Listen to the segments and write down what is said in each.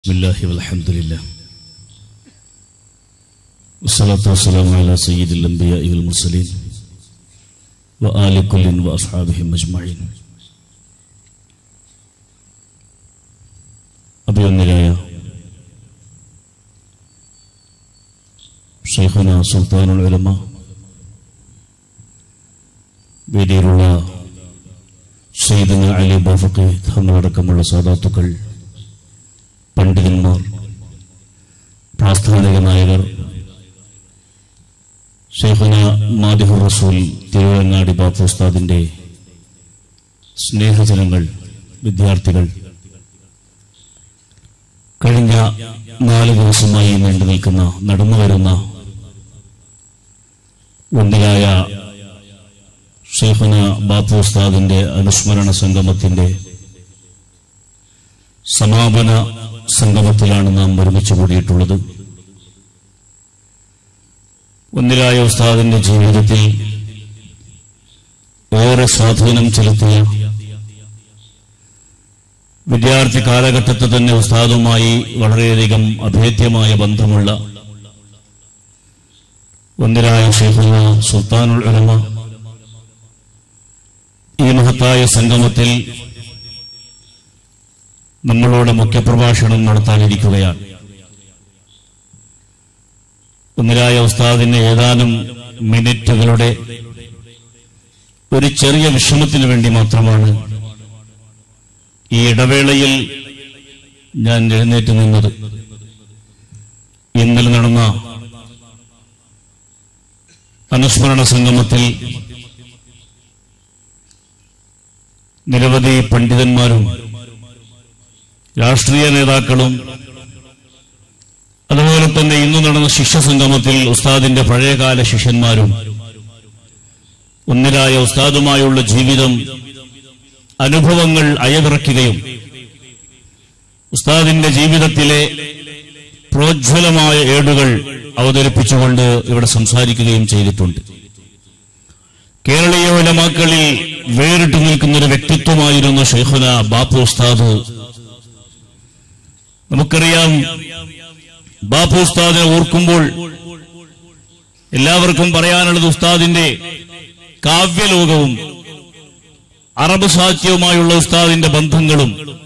بسم الله والحمد لله والصلاة والسلام على سيد الأنبياء والمرسلين وآل كل وأصحابهم أجمعين. അഭിവന്ദനായ ശൈഖുന സുൽത്താനുൽ ഉലമ, വേദിയിലുള്ള സയ്യിദുന അലി ബാഫഖി തങ്ങളടക്കമുള്ള സാദാത്തുക്കൾ, പണ്ഡിതന്മാർ, പ്രാസ്ഥാനിക നായകർ, ശൈഖുന മാദിഹുർ റസൂൽ തിരുവങ്ങാടി ബാപ്പു ഉസ്താദിന്റെ സ്നേഹജനങ്ങൾ, വിദ്യാർത്ഥികൾ, കഴിഞ്ഞ 4 ദിവസമായി നീണ്ടു നിൽക്കുന്ന നടന്നുവരുന്ന ഒന്നിലായ ശൈഖുന ബാപ്പു ഉസ്താദിന്റെ അനുസ്മരണ സംഗമത്തിന്റെ സമാപന സംഗമത്തിലാണ് നാം ഒരുമിച്ച് കൂടിയിട്ടുള്ളത്. ഒന്നിലായ ഉസ്താദിന്റെ ജീവിതത്തിൽ ഏറെ സ്വാധീനം ചെലുത്തിയ, വിദ്യാർത്ഥി കാലഘട്ടത്തിൽ തന്നെ ഉസ്താദുമായി വളരെയധികം അഭേദ്യമായ ബന്ധമുള്ള ഒന്നിലായ ശൈഖുന സുൽത്താനുൽ ഉലമ ഈ മഹത്തായ സംഗമത്തിൽ നമ്മളോട് മുഖ്യപ്രഭാഷണം നടത്താനിരിക്കുകയാണ്. ഒന്നിലായ ഉസ്താദിന് ഏതാനും മിനിറ്റുകളുടെ ഒരു ചെറിയ വിഷമത്തിന് വേണ്ടി മാത്രമാണ് ഈ ഇടവേളയിൽ ഞാൻ എഴുന്നേറ്റ് നിന്നത്. ഇന്നലെ നടന്ന അനുസ്മരണ സംഗമത്തിൽ നിരവധി പണ്ഡിതന്മാരും രാഷ്ട്രീയ നേതാക്കളും, അതുപോലെ തന്നെ ഇന്ന് നടന്ന ശിഷ്യസംഗമത്തിൽ ഉസ്താദിന്റെ പഴയകാല ശിഷ്യന്മാരും ഒന്നിലായ ഉസ്താദുമായുള്ള ജീവിതം, അനുഭവങ്ങൾ അയവിറക്കുകയും ഉസ്താദിന്റെ ജീവിതത്തിലെ പ്രോജ്വലമായ ഏടുകൾ അവതരിപ്പിച്ചുകൊണ്ട് ഇവിടെ സംസാരിക്കുകയും ചെയ്തിട്ടുണ്ട്. കേരളീയ ഉലമാക്കളിൽ വേറിട്ട് നിൽക്കുന്നൊരു വ്യക്തിത്വമായിരുന്നു ശൈഖുന ബാപ്പു ഉസ്താദ്. നമുക്കറിയാം, ബാപ്പു ഉസ്താദിനെ ഓർക്കുമ്പോൾ എല്ലാവർക്കും പറയാനുള്ളത് ഉസ്താദിന്റെ കാവ്യലോകവും അറബ് സാഹിത്യവുമായുള്ള ഉസ്താദിന്റെ ബന്ധങ്ങളും,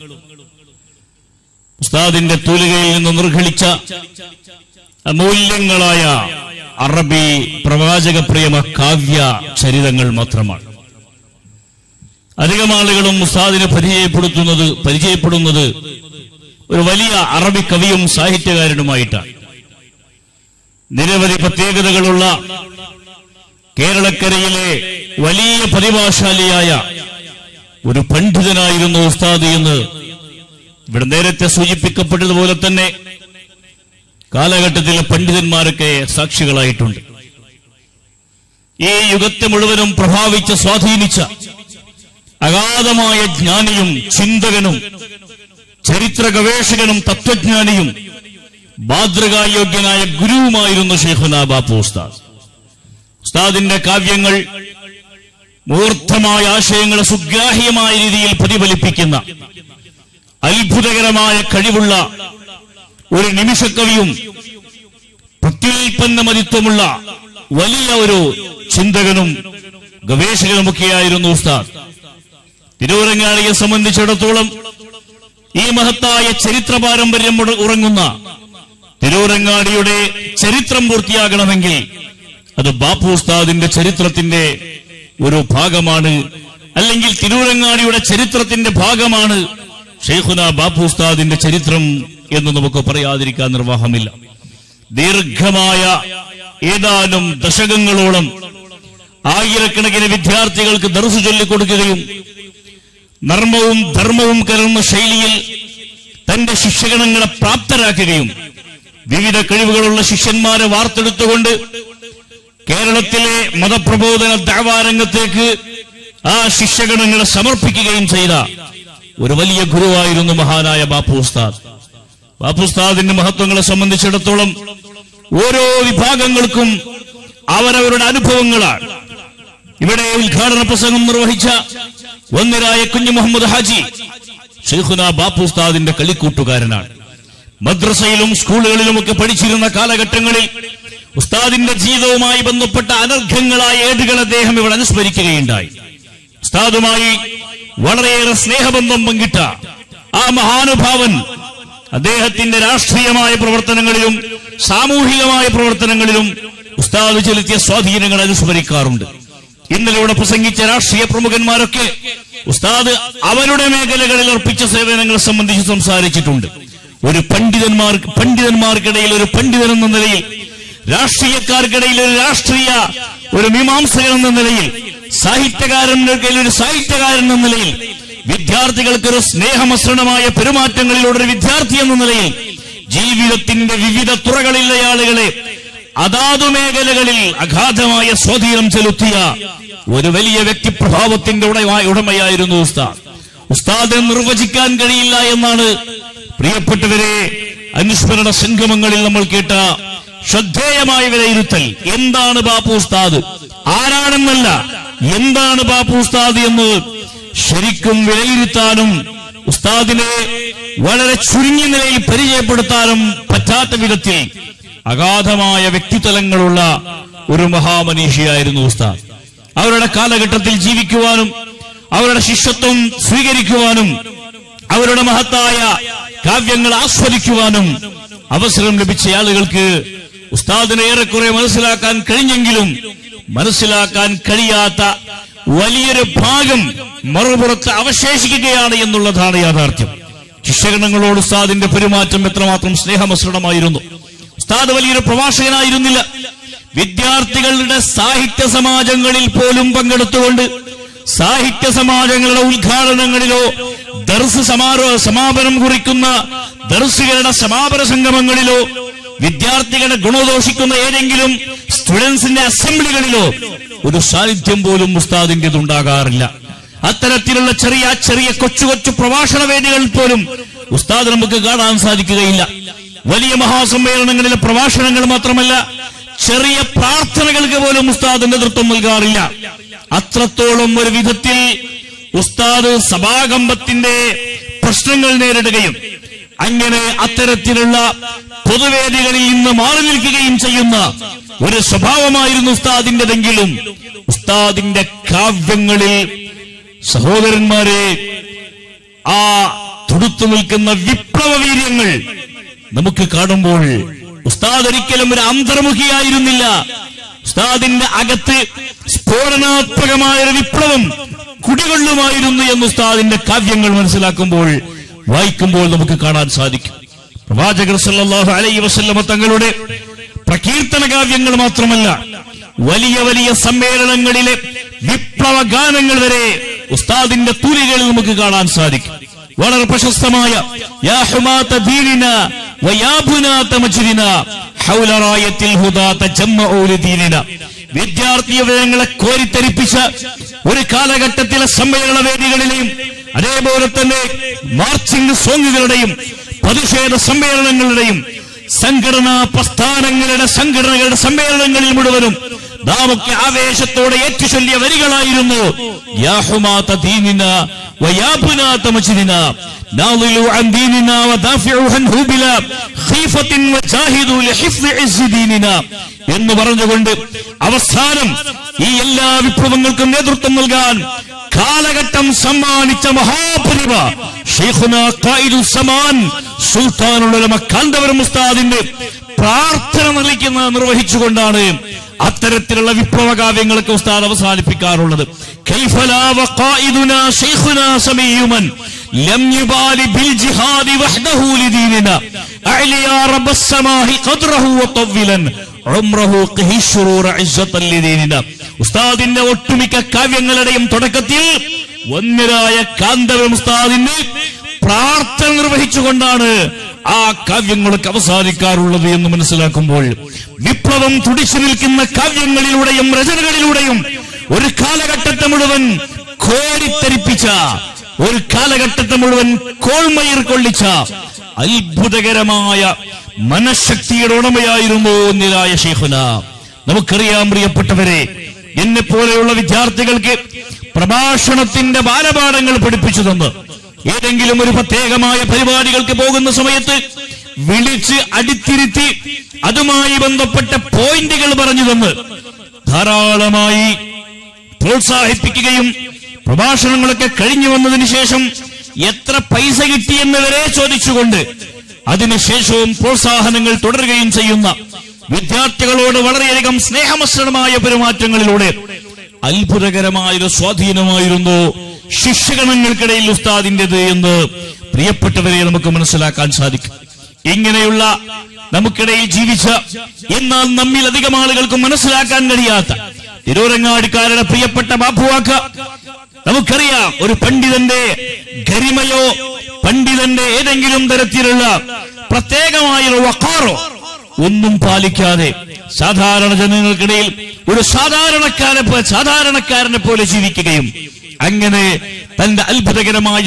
ഉസ്താദിന്റെ തൂലികയിൽ നിന്ന് നിർഗളിച്ച അമൂല്യങ്ങളായ അറബി പ്രവാചക പ്രേമ കാവ്യ ചരിതങ്ങൾ മാത്രമാണ്. അധികം ആളുകളും ഉസ്താദിനെ പരിചയപ്പെടുന്നത് ഒരു വലിയ അറബി കവിയും സാഹിത്യകാരനുമായിട്ടാണ്. നിരവധി പ്രത്യേകതകളുള്ള കേരളക്കരയിലെ വലിയ പ്രതിഭാശാലിയായ ഒരു പണ്ഡിതനായിരുന്നു ഉസ്താദ് എന്ന് ഇവിടെ നേരത്തെ സൂചിപ്പിക്കപ്പെട്ടതുപോലെ തന്നെ കാലഘട്ടത്തിലെ പണ്ഡിതന്മാരൊക്കെ സാക്ഷികളായിട്ടുണ്ട്. ഈ യുഗത്തെ മുഴുവനും പ്രഭാവിച്ച, സ്വാധീനിച്ച അഗാധമായ ജ്ഞാനിയും ചിന്തകനും ചരിത്ര ഗവേഷകനും തത്വജ്ഞാനിയും മാതൃകായോഗ്യനായ ഗുരുവുമായിരുന്നു ശൈഖുന ബാപ്പു ഉസ്താദ്. ഉസ്താദിന്റെ കാവ്യങ്ങൾ മൂർത്തമായ ആശയങ്ങളെ സുഗ്രാഹ്യമായ രീതിയിൽ പ്രതിഫലിപ്പിക്കുന്ന അത്ഭുതകരമായ കഴിവുള്ള ഒരു നിമിഷക്കവിയും പ്രത്യുൽപ്പന്നമതിത്വമുള്ള വലിയ ഒരു ചിന്തകനും ഗവേഷകനുമൊക്കെയായിരുന്നു ഉസ്താദ്. തിരൂരങ്ങാടിയെ സംബന്ധിച്ചിടത്തോളം ഈ മഹത്തായ ചരിത്ര പാരമ്പര്യം ഉറങ്ങുന്ന തിരൂരങ്ങാടിയുടെ ചരിത്രം പൂർത്തിയാകണമെങ്കിൽ അത് ബാപ്പു ഉസ്താദിന്റെ ചരിത്രത്തിന്റെ ഒരു ഭാഗമാണ്, അല്ലെങ്കിൽ തിരൂരങ്ങാടിയുടെ ചരിത്രത്തിന്റെ ഭാഗമാണ് ശൈഖുന ബാപ്പു ഉസ്താദിന്റെ ചരിത്രം എന്ന് നമുക്ക് പറയാതിരിക്കാൻ നിർവാഹമില്ല. ദീർഘമായ ഏതാനും ദശകങ്ങളോളം ആയിരക്കണക്കിന് വിദ്യാർത്ഥികൾക്ക് ദർസ് ചൊല്ലിക്കൊടുക്കുകയും നർമ്മവും ധർമ്മവും കലർന്ന ശൈലിയിൽ തന്റെ ശിഷ്യഗണങ്ങളെ പ്രാപ്തരാക്കുകയും വിവിധ കഴിവുകളുള്ള ശിഷ്യന്മാരെ വാർത്തെടുത്തുകൊണ്ട് കേരളത്തിലെ മതപ്രബോധന ദഅവാരംഗത്തേക്ക് ആ ശിഷ്യഗണങ്ങളെ സമർപ്പിക്കുകയും ചെയ്ത ഒരു വലിയ ഗുരുവായിരുന്നു മഹാനായ ബാപ്പു ഉസ്താദ്. ബാപ്പു ഉസ്താദിന്റെ മഹത്വങ്ങളെ സംബന്ധിച്ചിടത്തോളം ഓരോ വിഭാഗങ്ങൾക്കും അവരവരുടെ അനുഭവങ്ങളാണ്. ഇവിടെ ഉദ്ഘാടന പ്രസംഗം നിർവഹിച്ച ഒന്നിലായ കുഞ്ഞു മുഹമ്മദ് ഹാജി ശൈഖുന ബാപ്പു ഉസ്താദിന്റെ കളിക്കൂട്ടുകാരനാണ്. മദ്രസയിലും സ്കൂളുകളിലുമൊക്കെ പഠിച്ചിരുന്ന കാലഘട്ടങ്ങളിൽ ഉസ്താദിന്റെ ജീവിതവുമായി ബന്ധപ്പെട്ട അനർഘങ്ങളായ ഏടുകൾ അദ്ദേഹം ഇവിടെ അനുസ്മരിക്കുകയുണ്ടായി. ഉസ്താദുമായി വളരെയേറെ സ്നേഹബന്ധം പങ്കിട്ട ആ മഹാനുഭാവൻ അദ്ദേഹത്തിന്റെ രാഷ്ട്രീയമായ പ്രവർത്തനങ്ങളിലും സാമൂഹികമായ പ്രവർത്തനങ്ങളിലും ഉസ്താദ് ചെലുത്തിയ സ്വാധീനങ്ങൾ അനുസ്മരിക്കാറുണ്ട്. ഇന്നലെ ഇവിടെ പ്രസംഗിച്ച രാഷ്ട്രീയ പ്രമുഖന്മാരൊക്കെ ഉസ്താദ് അവരുടെ മേഖലകളിൽ അർപ്പിച്ച സേവനങ്ങളെ സംബന്ധിച്ച് സംസാരിച്ചിട്ടുണ്ട്. ഒരു പണ്ഡിതന്മാർക്കിടയിൽ ഒരു പണ്ഡിതൻ എന്ന നിലയിൽ, രാഷ്ട്രീയക്കാർക്കിടയിൽ ഒരു രാഷ്ട്രീയ ഒരു മീമാംസകൻ എന്ന നിലയിൽ, സാഹിത്യകാരന്മാർക്കിടയിൽ ഒരു സാഹിത്യകാരൻ എന്ന നിലയിൽ, വിദ്യാർത്ഥികൾക്കൊരു സ്നേഹമസൃണമായ പെരുമാറ്റങ്ങളിലൂടെ ഒരു വിദ്യാർത്ഥി എന്ന നിലയിൽ ജീവിതത്തിന്റെ വിവിധ തുറകളിലെ ആളുകളെ അതാതു മേഖലകളിൽ അഗാധമായ സ്വാധീനം ചെലുത്തിയ ഒരു വലിയ വ്യക്തിപ്രഭാവത്തിന്റെ ഉടമയായിരുന്നു ഉസ്താദ്. ഉസ്താദിനെ നിർവചിക്കാൻ കഴിയില്ല എന്നാണ് പ്രിയപ്പെട്ടവരെ അനുസ്മരണ സംഗമങ്ങളിൽ നമ്മൾ കേട്ട ശ്രദ്ധേയമായ വിലയിരുത്തൽ. എന്താണ് ബാപ്പു ഉസ്താദ്, ആരാണെന്നല്ല, എന്താണ് ബാപ്പു ഉസ്താദ് എന്ന് ശരിക്കും വിലയിരുത്താനും ഉസ്താദിനെ വളരെ ചുരുങ്ങിയ നിലയിൽ പരിചയപ്പെടുത്താനും പറ്റാത്ത വിധത്തിൽ അഗാധമായ വ്യക്തിത്വങ്ങളുള്ള ഒരു മഹാമനീഷിയായിരുന്നു ഉസ്താദ്. അവരുടെ കാലഘട്ടത്തിൽ ജീവിക്കുവാനും അവരുടെ ശിഷ്യത്വം സ്വീകരിക്കുവാനും അവരുടെ മഹത്തായ കാവ്യങ്ങൾ ആസ്വദിക്കുവാനും അവസരം ലഭിച്ച ആളുകൾക്ക് ഉസ്താദിനെ ഏറെക്കുറെ മനസ്സിലാക്കാൻ കഴിഞ്ഞെങ്കിലും മനസ്സിലാക്കാൻ കഴിയാത്ത വലിയൊരു ഭാഗം മറുപുറത്ത് അവശേഷിക്കുകയാണ് എന്നുള്ളതാണ് യാഥാർത്ഥ്യം. ശിഷ്യഗണങ്ങളോട് ഉസ്താദിന്റെ പെരുമാറ്റം എത്രമാത്രം സ്നേഹമസൃണമായിരുന്നു. ഉസ്താദ് വലിയൊരു പ്രഭാഷകനായിരുന്നില്ല. വിദ്യാർത്ഥികളുടെ സാഹിത്യ സമാജങ്ങളിൽ പോലും പങ്കെടുത്തുകൊണ്ട് സാഹിത്യ സമാജങ്ങളുടെ ഉദ്ഘാടനങ്ങളിലോ ദർസ് സമാപനം കുറിക്കുന്ന ദർസുകളുടെ സമാപന സംഗമങ്ങളിലോ വിദ്യാർത്ഥികളെ ഗുണദോഷിക്കുന്ന ഏതെങ്കിലും സ്റ്റുഡൻസിന്റെ അസംബ്ലികളിലോ ഒരു സാന്നിധ്യം പോലും ഉസ്താദിന്റേതുണ്ടാകാറില്ല. അത്തരത്തിലുള്ള ചെറിയ കൊച്ചു പ്രഭാഷണ വേദികളിൽ പോലും ഉസ്താദ് നമുക്ക് കാണാൻ സാധിക്കുകയില്ല. വലിയ മഹാസമ്മേളനങ്ങളിലെ പ്രഭാഷണങ്ങൾ മാത്രമല്ല, ചെറിയ പ്രാർത്ഥനകൾക്ക് പോലും ഉസ്താദ് നേതൃത്വം നൽകാറില്ല. അത്രത്തോളം ഒരു വിധത്തിൽ ഉസ്താദ് സഭാകമ്പത്തിന്റെ പ്രശ്നങ്ങൾ നേരിടുകയും അങ്ങനെ അത്തരത്തിലുള്ള പൊതുവേദികളിൽ നിന്ന് മാറി നിൽക്കുകയും ചെയ്യുന്ന ഒരു സ്വഭാവമായിരുന്നു ഉസ്താദിന്റെതെങ്കിലും ഉസ്താദിന്റെ കാവ്യങ്ങളിൽ സഹോദരന്മാരെ ആ തുടുത്തു നിൽക്കുന്ന വിപ്ലവ വീര്യങ്ങൾ നമുക്ക് കാണുമ്പോൾ ഉസ്താദ് ഒരിക്കലും ഒരു അന്തർമുഖിയായിരുന്നില്ല. ഉസ്താദിന്റെ അകത്ത് സ്ഫോടനാത്മകമായ ഒരു വിപ്ലവം കുടികൊള്ളുമായിരുന്നു എന്ന് ഉസ്താദിന്റെ കാവ്യങ്ങൾ മനസ്സിലാക്കുമ്പോൾ വായിക്കുമ്പോൾ നമുക്ക് കാണാൻ സാധിക്കും. പ്രവാചകർ സല്ലല്ലാഹു അലൈഹി വസല്ലമ തങ്ങളുടെ പ്രകീർത്തന കാവ്യങ്ങൾ മാത്രമല്ല, വലിയ സമ്മേളനങ്ങളിലെ വിപ്ലവ ഗാനങ്ങൾ വരെ ഉസ്താദിന്റെ തൂലികളിൽ നമുക്ക് കാണാൻ സാധിക്കും. വളരെ പ്രശസ്തമായ യാ ഹുമാത ദീനിന വയാ ബുനാത മജ്ദിന ഹൗല റായത്തിൽ ഹുദാ തജമ്മഉ ലദീനിന. വിദ്യാർത്ഥി യുവജനങ്ങളെ കോരിത്തെരിപ്പിച്ച ഒരു കാലഘട്ടത്തിലെ സമ്മേളന വേദികളിലെയും അതേപോലെ തന്നെ മാർച്ചിംഗ് സോങ്ങുകളുടെയും പ്രതിഷേധ സമ്മേളനങ്ങളുടെയും സംഘടനകളുടെ സമ്മേളനങ്ങളിൽ മുഴുവനും നാമൊക്കെ ആവേശത്തോടെ ഏറ്റുചൊല്ലിയ വരികളായിരുന്നു യാ ഹുമാത ദീനിന വയാ ബുനാത മജ്ദിന നാളിലു അൻ ദീനിന വദാഫിഉ അൻഹു ബിലാ ഖീഫത്തിൻ വജാഹിദു ലിഹിഫ്ദി ഇസ്സി ദീനിന എന്ന് പറഞ്ഞുകൊണ്ട് അവസാനം ഈ എല്ലാ വിപ്ലവങ്ങൾക്കും നേതൃത്വം നൽകാൻ കാലഘട്ടം സമ്മാനിച്ച മഹാപ്രതിഭ ശൈഖുനാ ഖായിദുസ് സമാൻ സുൽത്താനുൽ ഉലമ കാന്തപുരം ഉസ്താദിന്റെ പ്രാർത്ഥന നിർവഹിച്ചുകൊണ്ടാണ് അത്തരത്തിലുള്ള വിപ്ലവ കാവ്യങ്ങൾക്ക് ഉസ്താദ് അവസാനിപ്പിക്കാറുള്ളത്. കൈഫലാ വഖായിദുനാ ശൈഖുനാ സമീയുമൻ ലം യുബാലി ബിൽ ജിഹാദി വഹ്ദഹു ലിദീനിനാ അഅലിയാ റബ്ബസ് സമാഹി ഖദ്റഹു വതവ്വിലൻ ഉംറഹു ഖിശുറൂറ ഇസ്സത്തൻ ലിദീനിനാ. ഉസ്താദിന്റെ ഒട്ടുമിക്ക കാവ്യങ്ങളുടെയും തുടക്കത്തിൽ വന്യരായ കാന്തപുരം ഉസ്താദിന്റെ പ്രാർത്ഥന നിർവഹിച്ചുകൊണ്ടാണ് ആ കാവ്യങ്ങളൊക്കെ അവസാനിക്കാറുള്ളത് എന്ന് മനസ്സിലാക്കുമ്പോൾ വിപ്ലവം തുടിച്ചു നിൽക്കുന്ന കാവ്യങ്ങളിലൂടെയും രചനകളിലൂടെയും ഒരു കാലഘട്ടത്തെ മുഴുവൻ കോരിത്തെരിപ്പിച്ച, ഒരു കാലഘട്ടത്തെ മുഴുവൻ കോൾമയിർ കൊള്ളിച്ച അത്ഭുതകരമായ മനഃശക്തിയുടെ ഉടമയായിരുന്നു ഒന്നിലായ ശൈഖുന. നമുക്കറിയാം പ്രിയപ്പെട്ടവരെ, എന്നെ പോലെയുള്ള വിദ്യാർത്ഥികൾക്ക് പ്രഭാഷണത്തിന്റെ ബാലപാഠങ്ങൾ പഠിപ്പിച്ചു തന്ന് ഏതെങ്കിലും ഒരു പ്രത്യേകമായ പരിപാടികൾക്ക് പോകുന്ന സമയത്ത് വിളിച്ച് അടിത്തിരുത്തി അതുമായി ബന്ധപ്പെട്ട പോയിന്റുകൾ പറഞ്ഞു തന്ന് ധാരാളമായി പ്രോത്സാഹിപ്പിക്കുകയും പ്രഭാഷണങ്ങളൊക്കെ കഴിഞ്ഞു വന്നതിന് ശേഷം എത്ര പൈസ കിട്ടിയെന്ന് വരെ ചോദിച്ചുകൊണ്ട് അതിനുശേഷവും പ്രോത്സാഹനങ്ങൾ തുടരുകയും ചെയ്യുന്ന വിദ്യാർത്ഥികളോട് വളരെയധികം സ്നേഹമിശ്രണമായ പെരുമാറ്റങ്ങളിലൂടെ അത്ഭുതകരമായൊരു സ്വാധീനമായിരുന്നു ശിഷ്യഗണങ്ങൾക്കിടയിൽ ഉസ്താദിന്റേത് എന്ന് പ്രിയപ്പെട്ടവരെ നമുക്ക് മനസ്സിലാക്കാൻ സാധിക്കും. ഇങ്ങനെയുള്ള നമുക്കിടയിൽ ജീവിച്ച എന്നാൽ നമ്മിൽ അധികം ആളുകൾക്കും മനസ്സിലാക്കാൻ കഴിയാത്ത തിരൂരങ്ങാടിക്കാരുടെ പ്രിയപ്പെട്ട ബാപ്പുവാക്ക, നമുക്കറിയാം ഒരു പണ്ഡിതന്റെ ഗരിമയോ പണ്ഡിതന്റെ ഏതെങ്കിലും തരത്തിലുള്ള പ്രത്യേകമായൊരു വഖാറോ ഒന്നും പാലിക്കാതെ സാധാരണ ജനങ്ങൾക്കിടയിൽ ഒരു സാധാരണക്കാരനെ പോലെ ജീവിക്കുകയും അങ്ങനെ തന്റെ അത്ഭുതകരമായ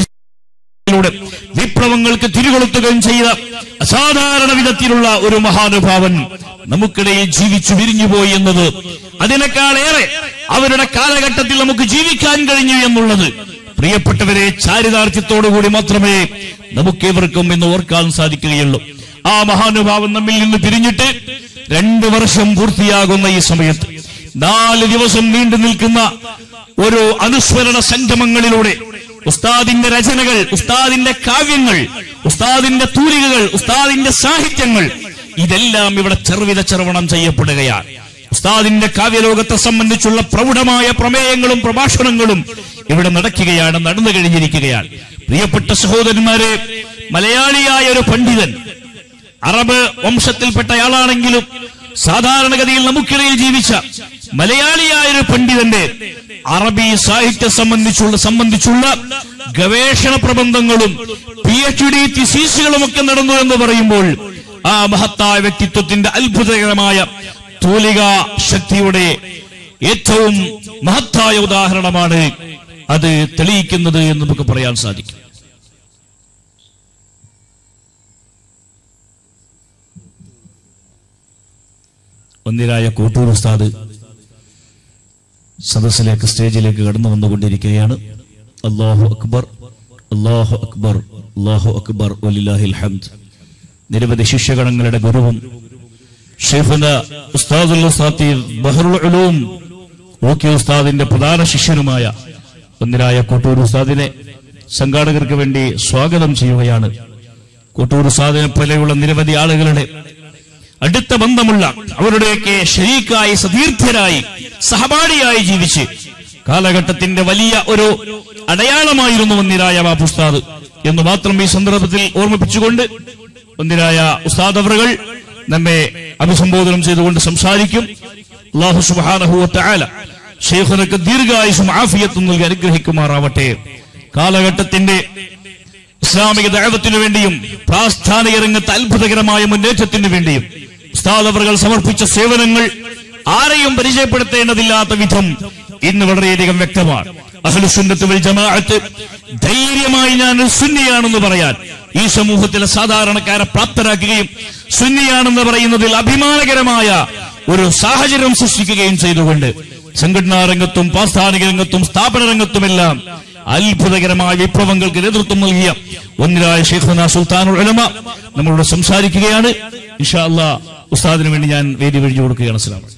വിപ്ലവങ്ങൾക്ക് തിരികൊളുത്തുകയും ചെയ്ത അസാധാരണ വിധത്തിലുള്ള ഒരു മഹാനുഭാവൻ നമുക്കിടയിൽ ജീവിച്ചു വിരിഞ്ഞുപോയി എന്നത്, അതിനേക്കാളേറെ അവരുടെ കാലഘട്ടത്തിൽ നമുക്ക് ജീവിക്കാൻ കഴിഞ്ഞു എന്നുള്ളത് പ്രിയപ്പെട്ടവരെ ചാരിതാർത്ഥ്യത്തോടുകൂടി മാത്രമേ നമുക്കേവർക്കും എന്ന് ഓർക്കാൻ സാധിക്കുകയുള്ളൂ. ആ മഹാനുഭാവൻ നമ്മിൽ നിന്ന് പിരിഞ്ഞിട്ട് 2 വർഷം പൂർത്തിയാകുന്ന ഈ സമയത്ത് 4 ദിവസം നീണ്ടു നിൽക്കുന്ന ഒരു അനുസ്മരണ സംഗമങ്ങളിലൂടെ ഉസ്താദിന്റെ രചനകൾ, ഉസ്താദിന്റെ കാവ്യങ്ങൾ, ഉസ്താദിന്റെ തൂലികകൾ, ഉസ്താദിന്റെ സാഹിത്യങ്ങൾ ഇതെല്ലാം ഇവിടെ ചെറുവിധ ചെയ്യപ്പെടുകയാണ്. ഉസ്താദിന്റെ കാവ്യലോകത്തെ സംബന്ധിച്ചുള്ള പ്രൗഢമായ പ്രമേയങ്ങളും പ്രഭാഷണങ്ങളും ഇവിടെ നടന്നു കഴിഞ്ഞിരിക്കുകയാണ്. പ്രിയപ്പെട്ട സഹോദരന്മാരെ, മലയാളിയായ ഒരു പണ്ഡിതൻ, അറബ് വംശത്തിൽപ്പെട്ടയാളാണെങ്കിലും സാധാരണഗതിയിൽ നമുക്കിടയിൽ ജീവിച്ച മലയാളിയായ ഒരു പണ്ഡിതന്റെ അറബി സാഹിത്യ സംബന്ധിച്ചുള്ള ഗവേഷണ പ്രബന്ധങ്ങളും PhD തീസിസുകളും ഒക്കെ നടന്നു എന്ന് പറയുമ്പോൾ ആ മഹത്തായ വ്യക്തിത്വത്തിന്റെ അത്ഭുതകരമായ തൂലികാ ശക്തിയുടെ ഏറ്റവും മഹത്തായ ഉദാഹരണമാണ് അത് തെളിയിക്കുന്നത് എന്ന് നമുക്ക് പറയാൻ സാധിക്കും. വന്ദിരായ കോട്ടൂർ ഉസ്താദ് സദസ്സിലേക്ക്, സ്റ്റേജിലേക്ക് കടന്നു വന്നുകൊണ്ടിരിക്കുകയാണ്. അല്ലാഹു അക്ബർ, അല്ലാഹു അക്ബർ, അല്ലാഹു അക്ബർ വലില്ലാഹിൽ ഹംദ്. നിരവധി ശിഷ്യഗണങ്ങളുടെ ഗുരുവും ഷെയ്ഖുന ഉസ്താദുൽ ഖാത്തീബ് ബഹറുൽ ഉലൂം ഓക്കി ഉസ്താദിന്റെ പ്രധാന ശിഷ്യനുമായ വന്ദിരായ കോട്ടൂർ ഉസ്താദിനെ സംഘാടകർക്ക് വേണ്ടി സ്വാഗതം ചെയ്യുകയാണ്. കോട്ടൂർ ഉസ്താദിനെ പോലെയുള്ള നിരവധി ആളുകളുടെ അടുത്ത ബന്ധമുള്ള, അവരുടെയൊക്കെ ശരീക്കായി, സതീർത്ഥ്യരായി, സഹപാഠിയായി ജീവിച്ച് കാലഘട്ടത്തിന്റെ വലിയ ഒരു അടയാളമായിരുന്നു വന്ദിരായ ബാപ്പു ഉസ്താദ് എന്ന് മാത്രം ഈ സന്ദർഭത്തിൽ ഓർമ്മിപ്പിച്ചുകൊണ്ട് വന്ദിരായ ഉസ്താദ് അവറുകൾ നമ്മെ അഭിസംബോധനം ചെയ്തുകൊണ്ട് സംസാരിക്കും. അല്ലാഹു സുബ്ഹാനഹു വ തആല ശൈഖുനക്ക് ദീർഘായുസ്സും ആഫിയത്തും നൽകി അനുഗ്രഹിക്കുമാറാവട്ടെ. കാലഘട്ടത്തിന്റെ ഇസ്ലാമിക ദഅവത്തിനു വേണ്ടിയും പ്രാസ്ഥാനിക രംഗത്ത് അത്ഭുതകരമായ മുന്നേറ്റത്തിനു വേണ്ടിയും ഉസ്താദ് അവറുകൾ സമർപ്പിച്ച സേവനങ്ങൾ ആരെയും പരിചയപ്പെടുത്തേണ്ടതില്ലാത്ത വിധം ഇന്ന് വളരെയധികം വ്യക്തമാണ്. അഹ്ലുസുന്നത്ത് വൽ ജമാഅത്ത് ധൈര്യമായി ഞാൻ സുന്നിയാണെന്ന് പറയാൻ ഈ സമൂഹത്തിലെ സാധാരണക്കാരെ പ്രാപ്തരാക്കുകയും സുന്നിയാണെന്ന് പറയുന്നതിൽ അഭിമാനകരമായ ഒരു സാഹചര്യം സൃഷ്ടിക്കുകയും ചെയ്തുകൊണ്ട് സംഘടനാ രംഗത്തും പ്രാസ്ഥാനിക രംഗത്തും സ്ഥാപന രംഗത്തുമെല്ലാം അത്ഭുതകരമായ വിപ്ലവങ്ങൾക്ക് നേതൃത്വം നൽകിയ ഒന്നിരായ ശൈഖുനാ സുൽത്താനുൽ ഉലമ നമ്മളോട് സംസാരിക്കുകയാണ്. ഇൻഷാ അല്ലാഹ് ഉസ്താദിന് വേണ്ടി ഞാൻ വേദി വെടിഞ്ഞു കൊടുക്കുകയാണ്. അസ്സലാമു അലൈക്കും.